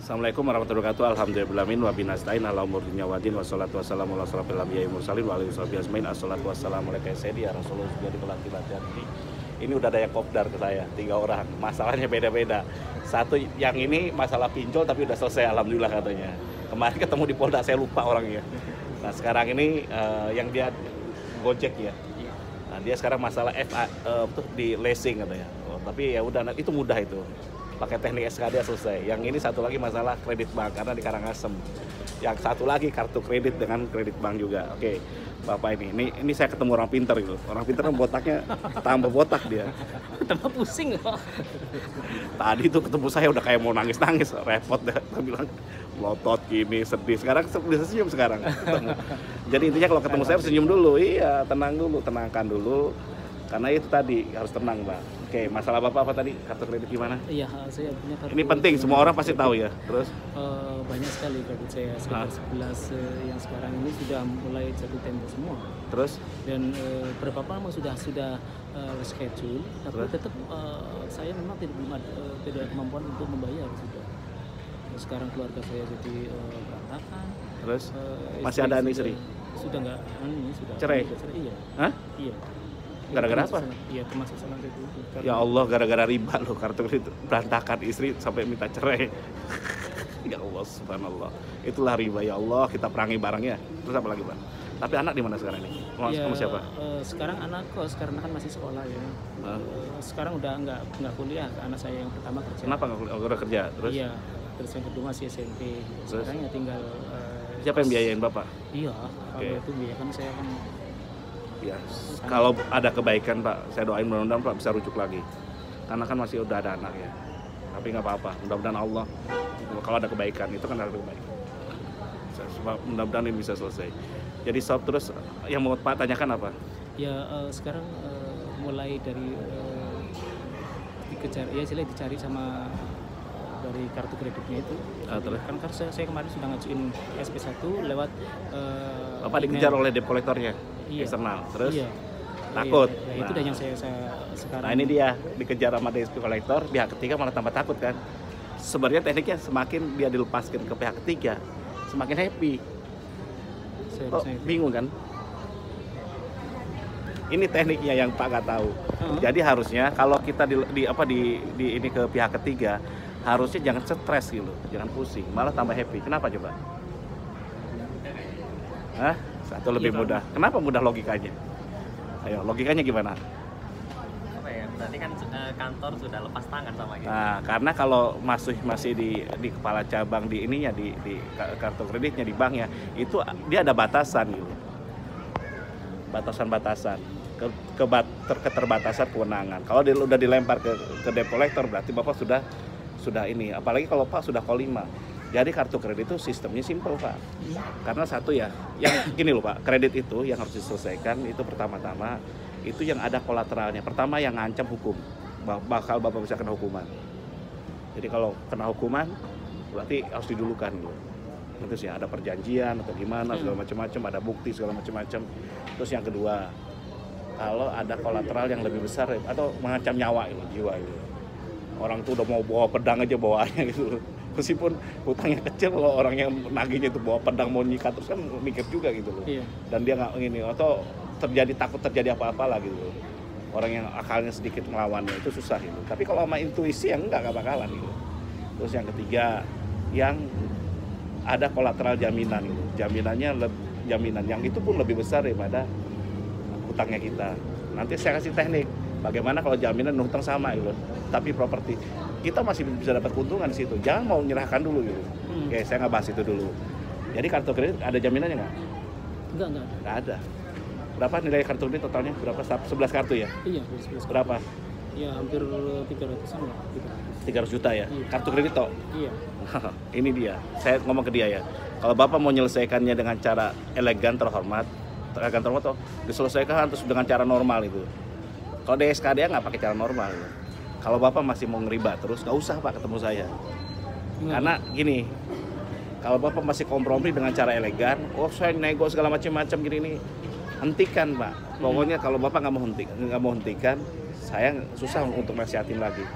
Assalamualaikum warahmatullahi wabarakatuh. Alhamdulillahirabbil alamin wa binasta'in ala umuri dunya waddin wassalatu wassalamu ala asyrofil anbiya'i mursalin wa alihi washabihi ajmain. Assalatu wassalamu alayka ya sayyidi ya Rasulullah. Jadi pelatih latihan ini udah ada yang kopdar ke saya 3 orang. Masalahnya beda-beda. Satu yang ini masalah pinjol tapi udah selesai alhamdulillah katanya. Kemarin ketemu di Polda saya lupa orangnya. Nah, sekarang ini yang dia Gojek ya. Nah, dia sekarang masalah FA di leasing katanya. Oh, tapi ya udah itu mudah itu. Pakai teknik SKD selesai. Yang ini satu lagi masalah kredit bank karena di Karangasem. Yang satu lagi kartu kredit dengan kredit bank juga. Oke, Bapak ini saya ketemu orang pinter gitu. Orang pinter kan botaknya tambah botak dia. Tambah pusing kok. Tadi tuh ketemu saya udah kayak mau nangis-nangis, repot deh. Saya bilang melotot gini, sedih. Sekarang bisa senyum sekarang. Jadi intinya kalau ketemu saya senyum dulu. Iya, tenang dulu, tenangkan dulu. Karena itu tadi harus tenang, Pak. Oke, masalah Bapak apa tadi? Kartu kredit gimana? Iya, saya punya kartu. Ini penting, semua orang pasti tahu ya. Terus? Banyak sekali kredit saya, sekitar 11 yang sekarang ini sudah mulai jatuh tempo semua. Terus? Dan beberapa memang sudah schedule, tapi Terus? tetap saya memang tidak ada kemampuan untuk membayar sudah. Sekarang keluarga saya jadi berantakan. Terus? Masih ada istri? Sudah nggak, sudah. Cerai? Iya. Hah? Iya. Gara-gara apa? Iya, termasuk salah itu. Ya Allah, gara-gara riba loh kartu kredit berantakan, istri sampai minta cerai. Ya Allah, subhanallah. Itulah riba, ya Allah, kita perangi barangnya. Terus apa lagi, Pak? Tapi anak di mana sekarang ini? Sama siapa? Sekarang anak kos karena kan masih sekolah ya. Sekarang udah nggak kuliah. Anak saya yang pertama kerja. Kenapa nggak udah kerja? Terus? Iya. Terus yang kedua masih SMP. Terus? Sekarang ya tinggal. Siapa yang biayain Bapak? Iya. Kalau itu biaya kan saya kan. Ya, kalau ada kebaikan Pak, saya doain mudah-mudahan Pak bisa rujuk lagi. Karena kan masih udah ada anak ya. Tapi nggak apa-apa, mudah-mudahan Allah kalau ada kebaikan, itu kan ada kebaikan. Mudah-mudahan ini bisa selesai. Jadi sob, terus yang mau Pak tanyakan apa? Ya sekarang mulai dari dikejar, ya silahkan dicari sama dari kartu kreditnya itu. Terus? Kan saya kemarin sudah ngajuin SP1 lewat Bapak dikejar oleh debt collector-nya? Iya. Eksternal. Terus? Iya. Takut? Iya, itu udah yang saya sekarang. Nah ini dia, dikejar sama debt collector, pihak ketiga malah tambah takut kan. Sebenarnya tekniknya semakin dia dilepaskan ke pihak ketiga, semakin happy. Bingung kan? Ini tekniknya yang Pak nggak tahu. Jadi harusnya kalau kita ini ke pihak ketiga, harusnya jangan stres gitu, jangan pusing, malah tambah happy. Kenapa coba? Hah? Satu lebih mudah. Kenapa mudah logikanya? Ayo, logikanya gimana? Apa ya? Berarti kan kantor sudah lepas tangan sama gitu. Nah, karena kalau masih di kepala cabang di ininya di kartu kreditnya di banknya, itu dia ada batasan gitu. Batasan-batasan keterbatasan kewenangan. Kalau dia udah dilempar ke debt collector berarti Bapak sudah ini, apalagi kalau Pak sudah K5. Jadi kartu kredit itu sistemnya simpel Pak. Karena satu ya, yang gini loh Pak, kredit itu yang harus diselesaikan itu pertama-tama itu yang ada kolateralnya. Pertama yang ngancam hukum, bakal Bapak bisa kena hukuman. Jadi kalau kena hukuman berarti harus didulukan gitu. Terus ya ada perjanjian atau gimana segala macam-macam, ada bukti segala macam-macam. Terus yang kedua, kalau ada kolateral yang lebih besar atau mengancam nyawa gitu, jiwa gitu. Orang tuh udah mau bawa pedang aja bawaannya gitu. Meskipun hutangnya kecil, kalau orang yang nagihnya itu bawa pedang mau nyikat terus kan mikir juga gitu loh. Iya. Dan dia nggak ini atau takut terjadi apa-apa lah gitu. Orang yang akalnya sedikit melawannya itu susah gitu. Tapi kalau sama intuisi yang nggak bakalan gitu. Terus yang ketiga, yang ada kolateral jaminan gitu. Jaminan yang itu pun lebih besar daripada hutangnya kita. Nanti saya kasih teknik bagaimana kalau jaminan hutang sama gitu. Tapi properti kita masih bisa dapat keuntungan di situ. Jangan mau menyerahkan dulu gitu. Oke, saya nggak bahas itu dulu. Jadi kartu kredit ada jaminannya nggak? Nggak ada. Berapa nilai kartu kredit totalnya? Berapa? 11 kartu ya? Iya, 11 kartu. Berapa? Ya hampir 300-an lah. 300 juta ya? Iya. Kartu kredit toh? Iya. Ini dia. Saya ngomong ke dia ya. Kalau Bapak mau menyelesaikannya dengan cara elegan terhormat toh diselesaikan terus dengan cara normal itu. Kalau di SKD nggak pakai cara normal. Gitu. Kalau Bapak masih mau ngeriba terus, nggak usah Pak ketemu saya. Karena gini, kalau Bapak masih kompromi dengan cara elegan, saya nego segala macam-macam gini ini, hentikan Pak. Pokoknya kalau Bapak nggak mau hentikan, saya susah untuk nasihatin lagi.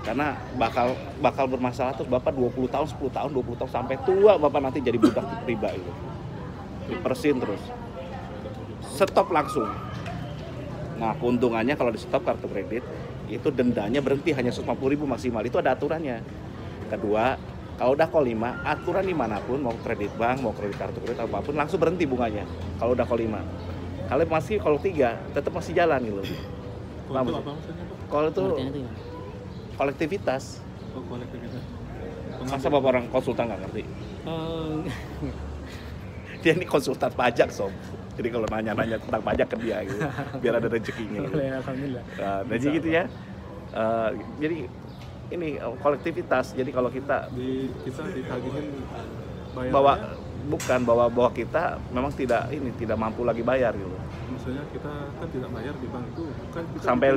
Karena bakal bermasalah terus Bapak 20 tahun, 10 tahun, 20 tahun sampai tua Bapak nanti jadi budak riba itu. Dipersin terus. Stop langsung. Nah, keuntungannya kalau di stop kartu kredit itu dendanya berhenti hanya 150.000 maksimal. Itu ada aturannya. Kedua, kalau udah call 5, aturan dimanapun, mau kredit bank, mau kredit kartu kredit apapun, langsung berhenti bunganya. Kalau udah call 5. Kalau masih call 3, tetap masih jalan gitu. Call itu apa maksudnya, Pak? Call itu Pengertiannya itu gimana? kolektivitas. Oh, kolektivitas. Masa Bapak orang konsultan nggak ngerti? Dia ini konsultan pajak, Sob. Jadi kalau nanya-nanya tentang pajak ke dia gitu, biar ada rezekinya gitu. Alhamdulillah. Nah, jadi gitu ya. Jadi ini kolektivitas. Jadi kalau kita Kita ditagihin bayarnya, bahwa kita memang tidak mampu lagi bayar gitu. maksudnya kita kan tidak bayar di bank itu kan kita Sampai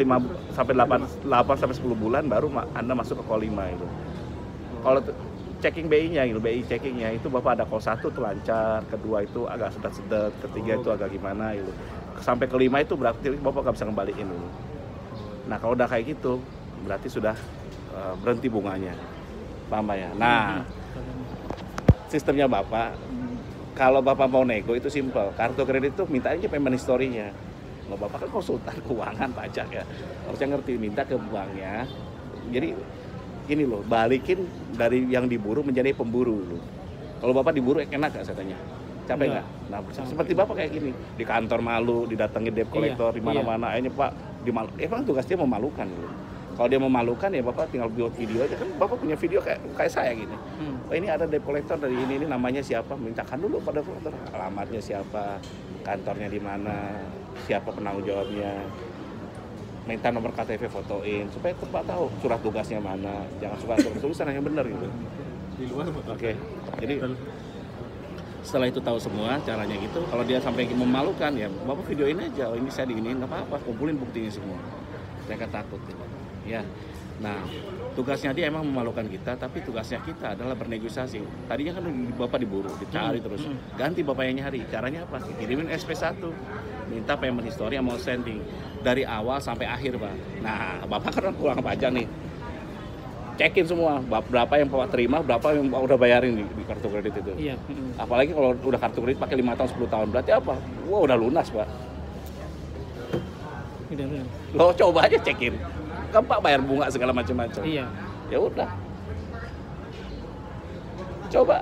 8 sampai 10 bulan baru Anda masuk ke call 5 itu. Kalau checking BI-nya gitu, BI checkingnya itu Bapak ada call 1 tuh lancar, kedua itu agak sedet-sedet, ketiga itu agak gimana gitu. Sampai ke 5 itu berarti Bapak nggak bisa ngembaliin dulu. Nah, kalau udah kayak gitu berarti sudah berhenti bunganya. Paham ya? Nah, sistemnya Bapak, kalau Bapak mau nego itu simple. Kartu kredit itu minta aja payment history-nya. Nah, Bapak kan konsultan keuangan pajak ya, harusnya ngerti, minta ke banknya. Jadi ini loh, balikin dari yang diburu menjadi pemburu loh. Kalau Bapak diburu enak gak saya tanya? Capek nggak? Nah, seperti Bapak kayak gini, di kantor malu, didatangi debt collector di mana-mana, akhirnya Pak emang tugas dia memalukan loh. Kalau dia memalukan ya Bapak tinggal buat video aja, kan Bapak punya video kayak saya gini. Oh, ini ada debt collector dari ini namanya siapa, mintakan dulu pada collector, alamatnya siapa, kantornya di mana, siapa penanggung jawabnya, minta nomor KTP fotoin supaya Bapak tahu surat tugasnya mana, jangan suka tulisan yang benar gitu. di luar, Pak. Oke. Jadi setelah itu tahu semua caranya gitu, kalau dia sampai memalukan ya Bapak videoin aja, oh ini saya diginiin, nggak apa-apa, kumpulin buktinya semua. Mereka takut gitu. Ya. Nah, tugasnya dia emang memalukan kita, tapi tugasnya kita adalah bernegosiasi. Tadinya kan Bapak diburu, dicari terus. Ganti Bapak yang nyari. Caranya apa? Kirimin SP1. Minta payment history sama sending dari awal sampai akhir, Pak. Nah, Bapak kan pulang pajak nih. Cekin semua, berapa yang Bapak terima, berapa yang Bapak udah bayarin di kartu kredit itu. Iya. Apalagi kalau udah kartu kredit pakai 5 tahun, 10 tahun, berarti apa? Wah, udah lunas, Pak. Udah. Lo coba aja cekin. Kan Pak bayar bunga segala macam-macam. Iya. Ya udah. Coba.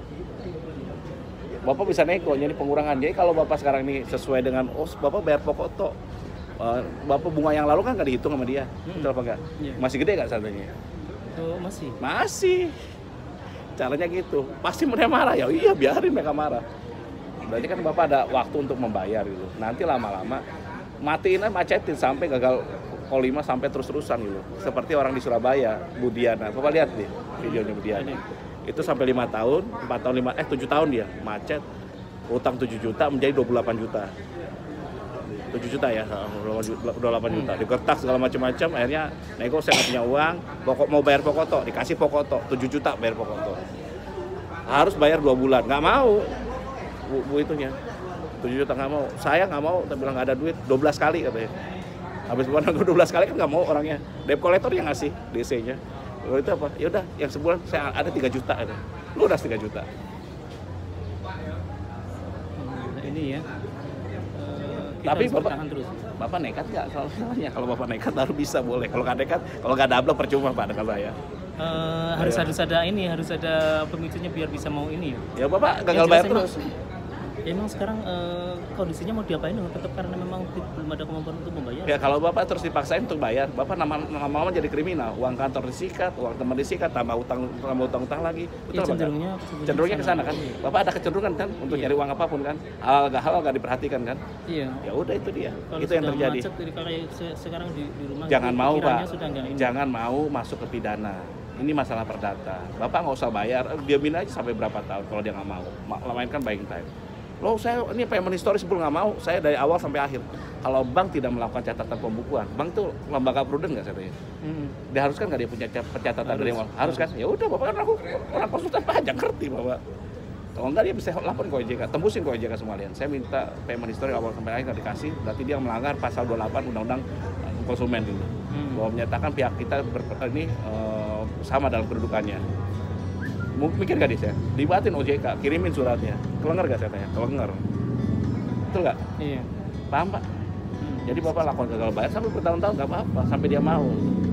Bapak bisa nego, jadi pengurangan. Jadi kalau Bapak sekarang ini sesuai dengan, Bapak bayar pokok tok. Bapak bunga yang lalu kan nggak dihitung sama dia. Betul apa nggak? Iya. Masih gede nggak saldonya? Oh, masih. Masih. Caranya gitu. Pasti mereka marah. Ya iya, biarin mereka marah. Berarti kan Bapak ada waktu untuk membayar gitu. Nanti lama-lama matiin aja, macetin sampai gagal call 5 sampai terus-terusan gitu. Seperti orang di Surabaya, Budiana. Bapak lihat deh videonya Budiana. Itu sampai 5 tahun, 7 tahun dia macet. Utang 7 juta menjadi 28 juta. 7 juta ya, 28 juta. Digertak segala macam-macam, akhirnya nego saya nggak punya uang, mau bayar pokok tok, dikasih pokok tok, 7 juta bayar pokok tok. Harus bayar 2 bulan, nggak mau. Bu itunya 7 juta nggak mau, saya nggak mau, tapi bilang nggak ada duit, 12 kali katanya. Habis bulan 12 kali kan nggak mau orangnya, debt collector yang ngasih DC-nya. Kalau itu apa? Ya udah, yang sebulan saya ada 3 juta ada. Lu udah 3 juta. Ini ya. Tapi harus bertahan terus. Bapak nekat nggak soalnya? Kalau Bapak nekat baru bisa boleh. Kalau nggak nekat, kalau nggak double percuma Pak dengan saya. Harus ada pemicunya biar bisa mau ini ya. Ya Bapak gagal bayar terus. Emang sekarang kondisinya mau diapain tetap karena memang belum ada kemampuan untuk membayar. Ya kalau Bapak terus dipaksain untuk bayar, Bapak lama-lama jadi kriminal. Uang kantor disikat, uang teman disikat, tambah utang lagi. Betul Ya, cenderungnya ke sana kan. Bapak ada kecenderungan kan untuk nyari uang apapun kan. Hal nggak diperhatikan kan. Iya. Ya udah itu dia. Kalau itu yang terjadi. Macet, kayak sekarang di rumah. Jangan mau Pak. Jangan Jangan mau masuk ke pidana. Ini masalah perdata. Bapak nggak usah bayar, diamin aja sampai berapa tahun kalau dia nggak mau. Mainkan buying time. Loh, saya ini payment history sebelum nggak mau, saya dari awal sampai akhir. Kalau bank tidak melakukan catatan pembukuan, bank tuh lembaga prudent nggak katanya? Diharuskan nggak dia punya pencatatan dari awal? Harus kan? Ya udah, Bapak kan orang konsultan pajak, ngerti Bapak. Kalau nggak dia bisa lapor ke OJK, tembusin ke OJK sekalian. Saya minta payment history awal sampai akhir nggak dikasih, berarti dia melanggar pasal 28 Undang-Undang Konsumen dulu. bahwa menyatakan pihak kita sama dalam kedudukannya. Mikir gak dia? Libatin OJK, kirimin suratnya. Kelengar gak saya tanya? Kelengar. Betul gak? Iya. Paham Pak? Jadi Bapak lakukan gagal bayar sampai bertahun-tahun gak apa-apa, sampai dia mau.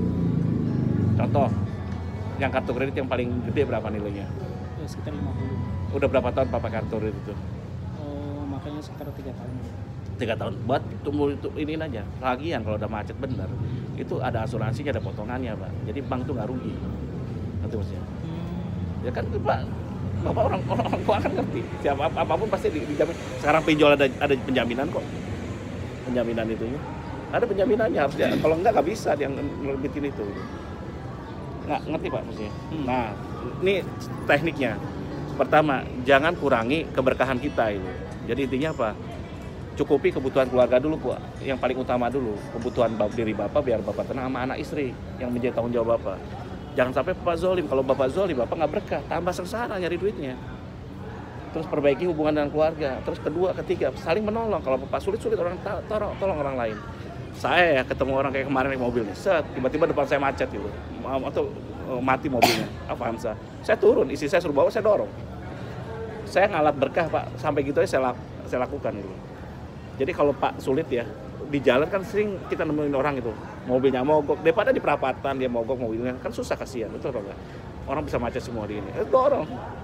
Contoh, yang kartu kredit yang paling gede berapa nilainya? Sekitar 50. Udah berapa tahun Bapak kartu kredit itu? Makanya sekitar 3 tahun. 3 tahun. Buat tumbuh itu iniin aja. Lagian kalau udah macet bener, itu ada asuransinya, ada potongannya Pak. Jadi bank tuh nggak rugi. Nanti maksudnya. Ya kan Pak, Bapak orang keuangan ngerti. Siapa apapun pasti dijamin. Sekarang pinjol ada penjaminan kok. Penjaminan itunya. Ada penjaminannya harus dia. Kalau enggak bisa dia nerbitin itu. Nggak ngerti Pak maksudnya. Nah, ini tekniknya. Pertama, jangan kurangi keberkahan kita itu. Jadi intinya apa? Cukupi kebutuhan keluarga dulu Pak. Yang paling utama dulu, kebutuhan diri Bapak biar Bapak tenang sama anak istri yang menjadi tanggung jawab Bapak. Jangan sampai Bapak zolim. Kalau Bapak zolim, Bapak nggak berkah, tambah sengsara nyari duitnya. Terus perbaiki hubungan dengan keluarga. Terus kedua, ketiga, saling menolong. Kalau Bapak sulit orang tolong orang lain. Saya ya ketemu orang kayak kemarin di mobil nih, set, tiba-tiba depan saya macet gitu, atau mati mobilnya, Avanza. Saya turun, istri saya suruh bawa, saya dorong. Saya ngalat berkah Pak, sampai gitu aja saya lakukan gitu. Jadi kalau Pak sulit ya, di jalan kan sering kita nemuin orang itu, mobilnya mogok, daripada di perapatan dia mogok mobilnya, kan susah, kasihan, betul Pak? Orang bisa macet semua di ini, dorong.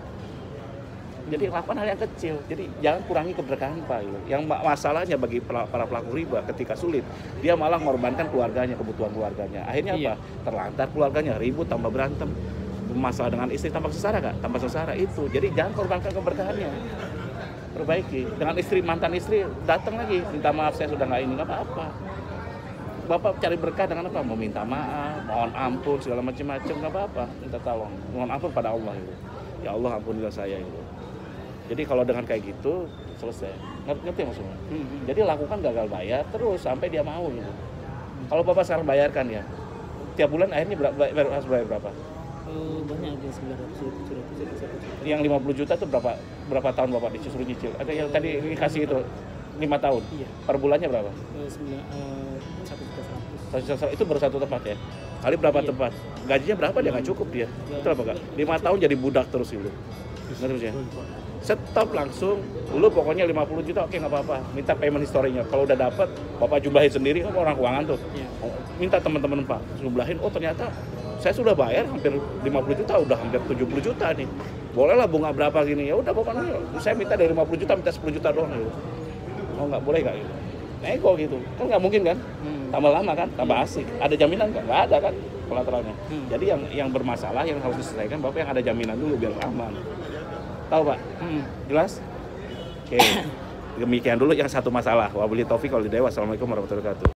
Jadi lakukan hal yang kecil, jadi jangan kurangi keberkahan Pak. Gitu. Yang masalahnya bagi para pelaku riba ketika sulit, dia malah mengorbankan keluarganya, kebutuhan keluarganya. Akhirnya apa? Terlantar keluarganya, ribut, tambah berantem. Masalah dengan istri tambah sengsara gak? Tambah sengsara itu. Jadi jangan korbankan keberkahannya. Perbaiki. Dengan istri, mantan istri datang lagi, minta maaf saya sudah nggak ini, nggak apa-apa. Bapak cari berkah dengan apa? Mau minta maaf, mohon ampun segala macam-macam, nggak apa-apa. Minta tolong, mohon ampun pada Allah itu. Ya Allah ampunilah saya itu. Jadi kalau dengan kayak gitu selesai. Ngerti maksudnya? Jadi lakukan gagal bayar terus sampai dia mau gitu. Kalau Bapak sekarang bayarkan ya, tiap bulan akhirnya harus bayar berapa? Banyak ada 900 juta. Yang 50 juta itu berapa tahun Bapak disuruh nyicil? Ada yang tadi dikasih itu 5 tahun. Iya. Per bulannya berapa? 1.100.000. Itu baru satu tempat ya. Kali berapa Iya. tempat? Gajinya berapa dia nggak cukup dia. Betul apa enggak? 5 tahun jadi budak terus itu. Ngerti ya? Stop langsung, lu pokoknya 50 juta oke nggak apa-apa, minta payment historinya. Kalau udah dapat, Bapak jumlahin sendiri, kan orang keuangan tuh. Iya. Minta teman-teman Pak, jumlahin, oh ternyata saya sudah bayar hampir 50 juta, udah hampir 70 juta nih. Bolehlah bunga berapa gini, ya udah Bapak nih, saya minta dari 50 juta, minta 10 juta doang gitu. Oh nggak boleh nggak gitu? Nego gitu, kan nggak mungkin kan? Tambah lama kan, tambah asik. Ada jaminan nggak ada kan kolateralnya. Jadi yang bermasalah yang harus diselesaikan Bapak yang ada jaminan dulu biar aman. Tahu Pak? Jelas? Oke. Demikian dulu yang satu masalah. Wabillahi taufiq wal hidayah. Wassalamualaikum warahmatullahi wabarakatuh.